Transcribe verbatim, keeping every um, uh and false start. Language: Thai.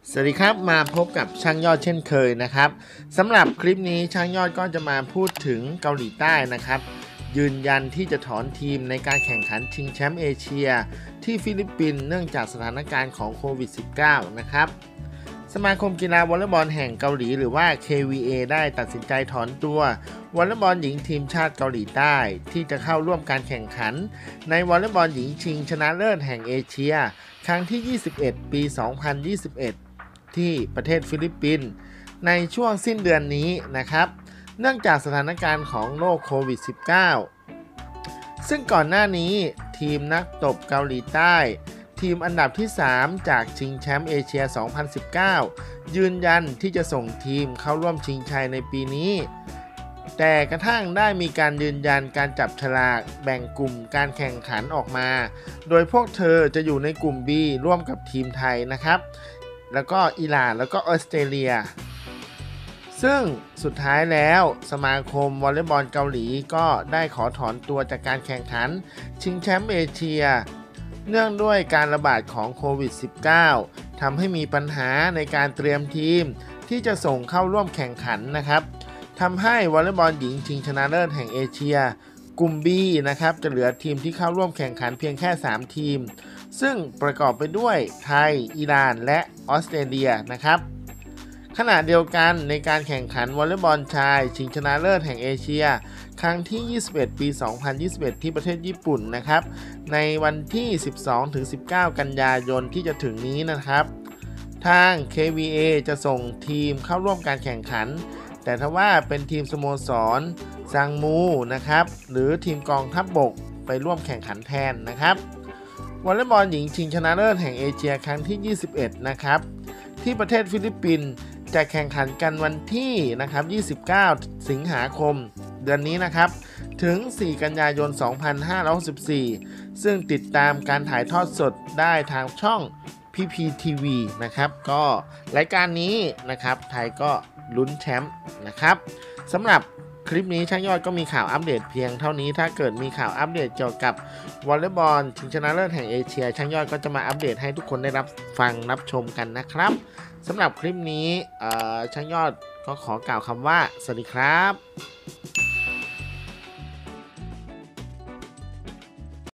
สวัสดีครับมาพบกับช่างยอดเช่นเคยนะครับสำหรับคลิปนี้ช่างยอดก็จะมาพูดถึงเกาหลีใต้นะครับยืนยันที่จะถอนทีมในการแข่งขันชิงแชมป์เอเชียที่ฟิลิปปินส์เนื่องจากสถานการณ์ของโควิด สิบเก้า นะครับสมาคมกีฬาวอลเลย์บอลแห่งเกาหลีหรือว่า เค วี เอ ได้ตัดสินใจถอนตัววอลเลย์บอลหญิงทีมชาติเกาหลีใต้ที่จะเข้าร่วมการแข่งขันในวอลเลย์บอลหญิงชิงชนะเลิศแห่งเอเชียครั้งที่ ยี่สิบเอ็ด ปี สองพันยี่สิบเอ็ดที่ประเทศฟิลิปปินส์ในช่วงสิ้นเดือนนี้นะครับเนื่องจากสถานการณ์ของโรคโควิด สิบเก้า ซึ่งก่อนหน้านี้ทีมนักตบเกาหลีใต้ทีมอันดับที่ สาม จากชิงแชมป์เอเชีย สองพันสิบเก้า ยืนยันที่จะส่งทีมเข้าร่วมชิงชัยในปีนี้แต่กระทั่งได้มีการยืนยันการจับฉลากแบ่งกลุ่มการแข่งขันออกมาโดยพวกเธอจะอยู่ในกลุ่ม B ร่วมกับทีมไทยนะครับแล้วก็อิหร่านแล้วก็ออสเตรเลียซึ่งสุดท้ายแล้วสมาคมวอลเลย์บอลเกาหลีก็ได้ขอถอนตัวจากการแข่งขันชิงแชมป์เอเชียเนื่องด้วยการระบาดของโควิด สิบเก้า ทำให้มีปัญหาในการเตรียมทีมที่จะส่งเข้าร่วมแข่งขันนะครับทำให้วอลเลย์บอลหญิงชิงชนะเลิศแห่งเอเชียกลุ่ม B นะครับจะเหลือทีมที่เข้าร่วมแข่งขันเพียงแค่ สาม ทีมซึ่งประกอบไปด้วยไทยอิหร่านและออสเตรเลียนะครับขณะเดียวกันในการแข่งขันวอลเลย์บอลชายชิงชนะเลิศแห่งเอเชียครั้งที่ ยี่สิบเอ็ด ปี สองพันยี่สิบเอ็ด ที่ประเทศญี่ปุ่นนะครับในวันที่ สิบสองถึงสิบเก้า กันยายนที่จะถึงนี้นะครับทาง เค วี เอ จะส่งทีมเข้าร่วมการแข่งขันแต่ถ้าว่าเป็นทีมสโมสรซังมูนะครับหรือทีมกองทัพบกไปร่วมแข่งขันแทนนะครับวอลเลย์บอลหญิงชิงชนะเลิศแห่งเอเชียครั้งที่ ยี่สิบเอ็ด นะครับที่ประเทศฟิลิปปินส์จะแข่งขันกันวันที่นะครับยี่สิบเก้า สิงหาคมเดือนนี้นะครับถึง สี่ กันยายน สองพันห้าร้อยหกสิบสี่ ซึ่งติดตามการถ่ายทอดสดได้ทางช่อง พี พี ที วี นะครับก็รายการนี้นะครับไทยก็ลุ้นแชมป์นะครับสำหรับคลิปนี้ช่างยอดก็มีข่าวอัปเดตเพียงเท่านี้ถ้าเกิดมีข่าวอัปเดตเกี่ยวกับวอลเลย์บอลชิงชนะเลิศแห่งเอเชียช่างยอดก็จะมาอัปเดตให้ทุกคนได้รับฟังรับชมกันนะครับสำหรับคลิปนี้ช่างยอดก็ขอกล่าวคำว่าสวัสดีครับ